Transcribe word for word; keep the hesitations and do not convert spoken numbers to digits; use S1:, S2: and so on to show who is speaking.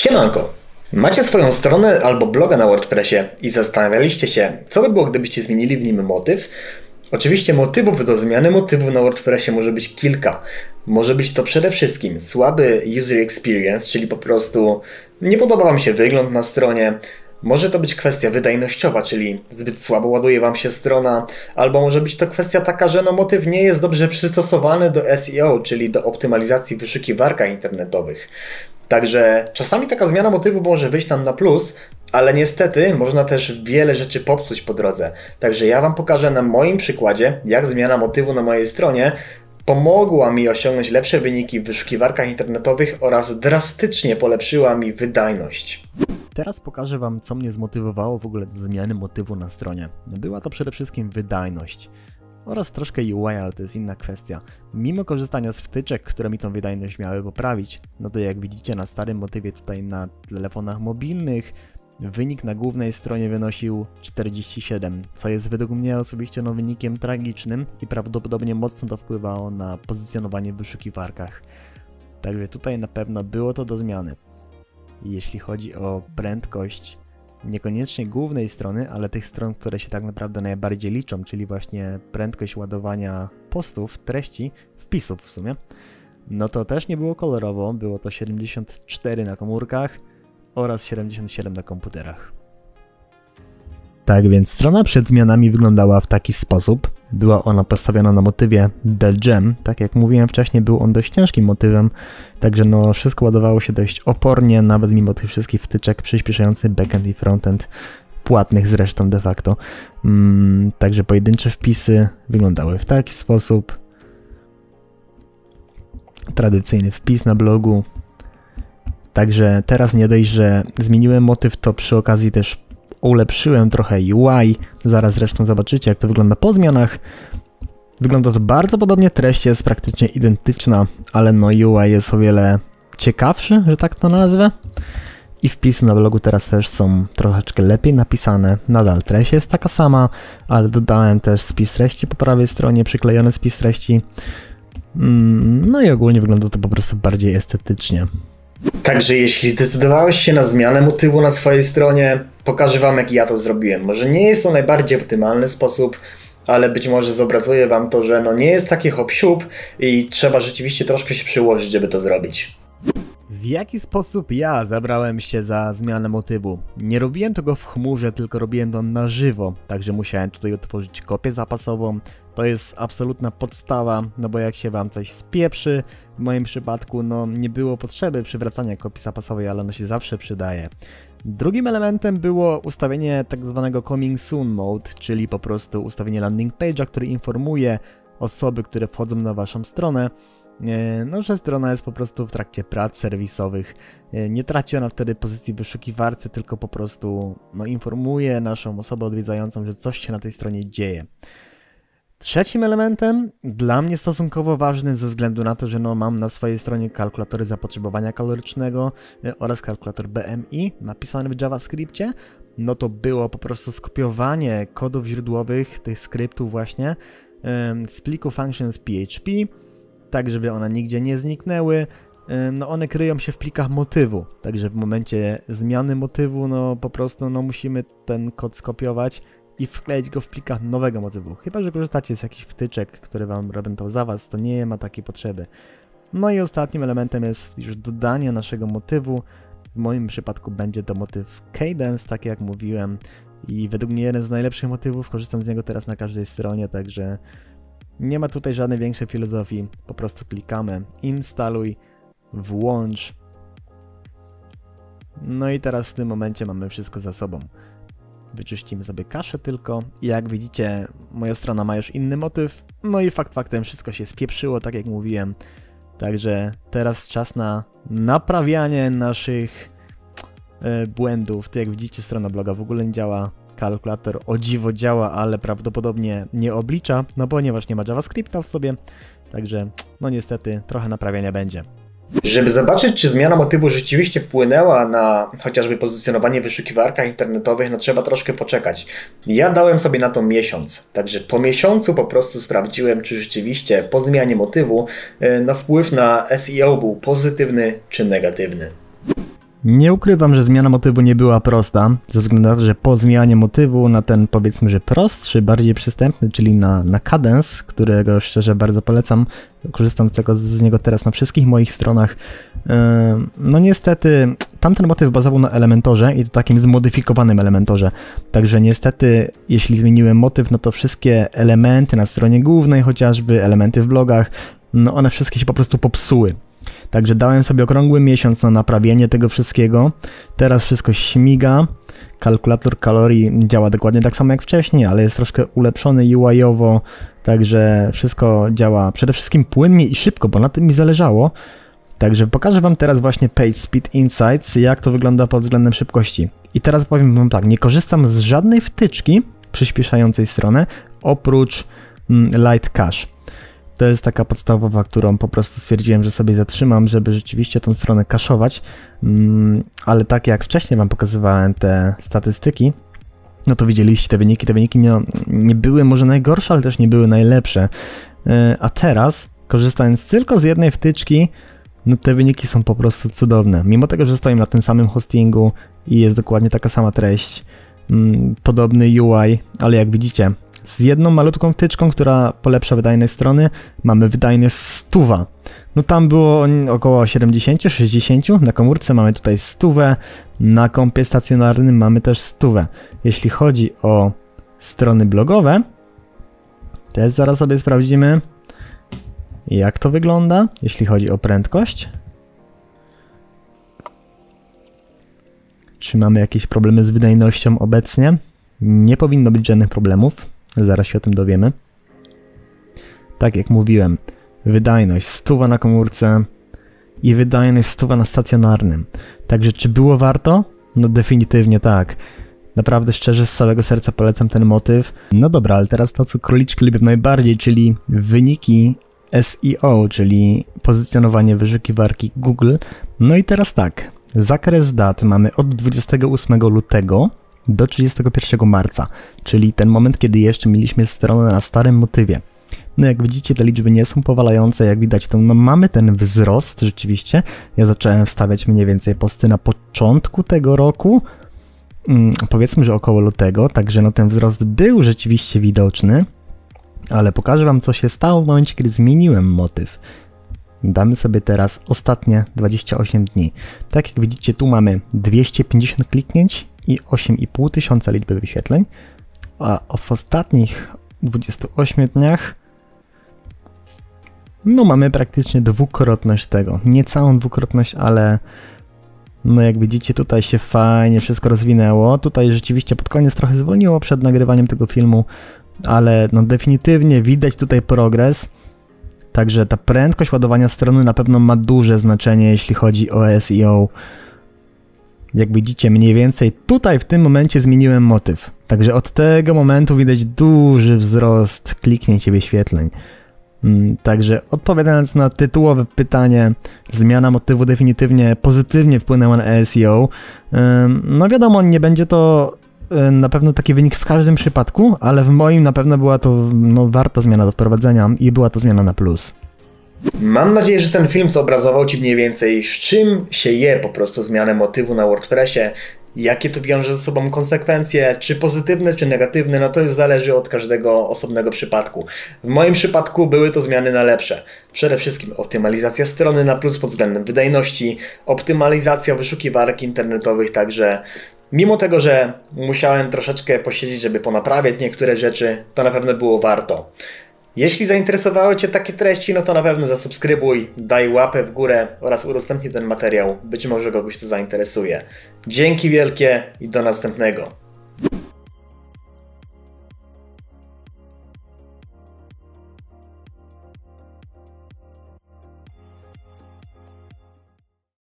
S1: Siemanko! Macie swoją stronę albo bloga na WordPressie i zastanawialiście się, co by było, gdybyście zmienili w nim motyw? Oczywiście motywów do zmiany motywu na WordPressie może być kilka. Może być to przede wszystkim słaby user experience, czyli po prostu nie podoba Wam się wygląd na stronie. Może to być kwestia wydajnościowa, czyli zbyt słabo ładuje Wam się strona, albo może być to kwestia taka, że no motyw nie jest dobrze przystosowany do S E O, czyli do optymalizacji w wyszukiwarkach internetowych. Także czasami taka zmiana motywu może wyjść nam na plus, ale niestety można też wiele rzeczy popsuć po drodze. Także ja Wam pokażę na moim przykładzie, jak zmiana motywu na mojej stronie pomogła mi osiągnąć lepsze wyniki w wyszukiwarkach internetowych oraz drastycznie polepszyła mi wydajność.
S2: Teraz pokażę Wam, co mnie zmotywowało w ogóle do zmiany motywu na stronie. Była to przede wszystkim wydajność oraz troszkę U I, ale to jest inna kwestia. Mimo korzystania z wtyczek, które mi tą wydajność miały poprawić, no to jak widzicie na starym motywie tutaj na telefonach mobilnych, wynik na głównej stronie wynosił czterdzieści siedem, co jest według mnie osobiście no wynikiem tragicznym i prawdopodobnie mocno to wpływało na pozycjonowanie w wyszukiwarkach. Także tutaj na pewno było to do zmiany. Jeśli chodzi o prędkość niekoniecznie głównej strony, ale tych stron, które się tak naprawdę najbardziej liczą, czyli właśnie prędkość ładowania postów, treści, wpisów w sumie, no to też nie było kolorowo, było to siedemdziesiąt cztery na komórkach oraz siedemdziesiąt siedem na komputerach. Tak więc strona przed zmianami wyglądała w taki sposób. Była ona postawiona na motywie The Gem. Tak jak mówiłem wcześniej, był on dość ciężkim motywem, także no wszystko ładowało się dość opornie, nawet mimo tych wszystkich wtyczek przyspieszających backend i frontend, płatnych zresztą de facto. Hmm, także pojedyncze wpisy wyglądały w taki sposób. Tradycyjny wpis na blogu. Także teraz nie dość, że zmieniłem motyw, to przy okazji też ulepszyłem trochę U I, zaraz zresztą zobaczycie, jak to wygląda po zmianach. Wygląda to bardzo podobnie, treść jest praktycznie identyczna, ale no U I jest o wiele ciekawszy, że tak to nazwę. I wpisy na blogu teraz też są troszeczkę lepiej napisane, nadal treść jest taka sama, ale dodałem też spis treści po prawej stronie, przyklejony spis treści. No i ogólnie wygląda to po prostu bardziej estetycznie.
S1: Także jeśli zdecydowałeś się na zmianę motywu na swojej stronie, pokażę Wam, jak ja to zrobiłem. Może nie jest to najbardziej optymalny sposób, ale być może zobrazuję Wam to, że no nie jest taki hop-siup i trzeba rzeczywiście troszkę się przyłożyć, żeby to zrobić.
S2: W jaki sposób ja zabrałem się za zmianę motywu? Nie robiłem tego w chmurze, tylko robiłem to na żywo, także musiałem tutaj otworzyć kopię zapasową. To jest absolutna podstawa, no bo jak się Wam coś spieprzy, w moim przypadku no nie było potrzeby przywracania kopii zapasowej, ale ono się zawsze przydaje. Drugim elementem było ustawienie tak zwanego Coming Soon Mode, czyli po prostu ustawienie landing page'a, który informuje osoby, które wchodzą na Waszą stronę, no, że strona jest po prostu w trakcie prac serwisowych. Nie traci ona wtedy pozycji w wyszukiwarce, tylko po prostu no, informuje naszą osobę odwiedzającą, że coś się na tej stronie dzieje. Trzecim elementem, dla mnie stosunkowo ważnym ze względu na to, że no, mam na swojej stronie kalkulatory zapotrzebowania kalorycznego oraz kalkulator B M I napisany w JavaScriptie, no to było po prostu skopiowanie kodów źródłowych tych skryptów właśnie z pliku functions P H P, tak żeby one nigdzie nie zniknęły. No one kryją się w plikach motywu, także w momencie zmiany motywu no po prostu no musimy ten kod skopiować i wkleić go w plikach nowego motywu. Chyba że korzystacie z jakichś wtyczek, które Wam robią to za Was, to nie ma takiej potrzeby. No i ostatnim elementem jest już dodanie naszego motywu. W moim przypadku będzie to motyw Cadence, tak jak mówiłem, i według mnie jeden z najlepszych motywów, korzystam z niego teraz na każdej stronie, także nie ma tutaj żadnej większej filozofii, po prostu klikamy instaluj, włącz. No i teraz w tym momencie mamy wszystko za sobą. Wyczyścimy sobie kaszę tylko i jak widzicie, moja strona ma już inny motyw, no i fakt faktem wszystko się spieprzyło, tak jak mówiłem. Także teraz czas na naprawianie naszych e, błędów. Tu jak widzicie, strona bloga w ogóle nie działa. Kalkulator o dziwo działa, ale prawdopodobnie nie oblicza, no ponieważ nie ma JavaScripta w sobie, także no niestety trochę naprawiania będzie.
S1: Żeby zobaczyć, czy zmiana motywu rzeczywiście wpłynęła na chociażby pozycjonowanie w wyszukiwarkach internetowych, no trzeba troszkę poczekać. Ja dałem sobie na to miesiąc, także po miesiącu po prostu sprawdziłem, czy rzeczywiście po zmianie motywu no wpływ na S E O był pozytywny czy negatywny.
S2: Nie ukrywam, że zmiana motywu nie była prosta, ze względu na to, że po zmianie motywu na ten, powiedzmy, że prostszy, bardziej przystępny, czyli na, na Cadence, którego szczerze bardzo polecam, korzystam z, tego, z niego teraz na wszystkich moich stronach, yy, no niestety tamten motyw bazował na Elementorze i to takim zmodyfikowanym Elementorze, także niestety jeśli zmieniłem motyw, no to wszystkie elementy na stronie głównej, chociażby elementy w blogach, no one wszystkie się po prostu popsuły. Także dałem sobie okrągły miesiąc na naprawienie tego wszystkiego. Teraz wszystko śmiga. Kalkulator kalorii działa dokładnie tak samo jak wcześniej, ale jest troszkę ulepszony U I-owo. Także wszystko działa przede wszystkim płynnie i szybko, bo na tym mi zależało. Także pokażę wam teraz właśnie Page Speed Insights, jak to wygląda pod względem szybkości. I teraz powiem wam tak, nie korzystam z żadnej wtyczki przyspieszającej stronę, oprócz mm, Light Cache. To jest taka podstawowa, którą po prostu stwierdziłem, że sobie zatrzymam, żeby rzeczywiście tą stronę kaszować, mm, ale tak jak wcześniej wam pokazywałem te statystyki, no to widzieliście te wyniki, te wyniki nie, nie były może najgorsze, ale też nie były najlepsze, yy, a teraz, korzystając tylko z jednej wtyczki, no te wyniki są po prostu cudowne, mimo tego, że stoimy na tym samym hostingu i jest dokładnie taka sama treść, yy, podobny U I, ale jak widzicie, z jedną malutką wtyczką, która polepsza wydajność strony, mamy wydajność sto. No tam było około siedemdziesiąt sześćdziesiąt, na komórce mamy tutaj sto, na kompie stacjonarnym mamy też sto. Jeśli chodzi o strony blogowe, też zaraz sobie sprawdzimy, jak to wygląda, jeśli chodzi o prędkość. Czy mamy jakieś problemy z wydajnością obecnie? Nie powinno być żadnych problemów. Zaraz się o tym dowiemy. Tak jak mówiłem, wydajność sto na komórce i wydajność sto na stacjonarnym. Także czy było warto? No definitywnie tak. Naprawdę szczerze, z całego serca polecam ten motyw. No dobra, ale teraz to, co króliczki lubię najbardziej, czyli wyniki S E O, czyli pozycjonowanie wyszukiwarki Google. No i teraz tak, zakres dat mamy od dwudziestego ósmego lutego do trzydziestego pierwszego marca, czyli ten moment, kiedy jeszcze mieliśmy stronę na starym motywie. No jak widzicie, te liczby nie są powalające, jak widać, to no, mamy ten wzrost rzeczywiście. Ja zacząłem wstawiać mniej więcej posty na początku tego roku, hmm, powiedzmy, że około lutego, także no ten wzrost był rzeczywiście widoczny, ale pokażę wam, co się stało w momencie, kiedy zmieniłem motyw. Damy sobie teraz ostatnie dwadzieścia osiem dni. Tak jak widzicie, tu mamy dwieście pięćdziesiąt kliknięć i osiem i pół tysiąca liczby wyświetleń, a w ostatnich dwudziestu ośmiu dniach no mamy praktycznie dwukrotność tego. Nie całą dwukrotność, ale no jak widzicie, tutaj się fajnie wszystko rozwinęło. Tutaj rzeczywiście pod koniec trochę zwolniło przed nagrywaniem tego filmu, ale no definitywnie widać tutaj progres. Także ta prędkość ładowania strony na pewno ma duże znaczenie, jeśli chodzi o S E O. Jak widzicie, mniej więcej tutaj w tym momencie zmieniłem motyw. Także od tego momentu widać duży wzrost kliknięć i wyświetleń. Także odpowiadając na tytułowe pytanie, zmiana motywu definitywnie pozytywnie wpłynęła na S E O. No wiadomo, nie będzie to na pewno taki wynik w każdym przypadku, ale w moim na pewno była to no, warta zmiana do wprowadzenia i była to zmiana na plus.
S1: Mam nadzieję, że ten film zobrazował Ci mniej więcej, z czym się je po prostu zmianę motywu na WordPressie, jakie to wiąże ze sobą konsekwencje, czy pozytywne, czy negatywne, no to już zależy od każdego osobnego przypadku. W moim przypadku były to zmiany na lepsze. Przede wszystkim optymalizacja strony na plus pod względem wydajności, optymalizacja wyszukiwarek internetowych, także mimo tego, że musiałem troszeczkę posiedzieć, żeby ponaprawiać niektóre rzeczy, to na pewno było warto. Jeśli zainteresowały Cię takie treści, no to na pewno zasubskrybuj, daj łapę w górę oraz udostępnij ten materiał. Być może kogoś to zainteresuje. Dzięki wielkie i do następnego.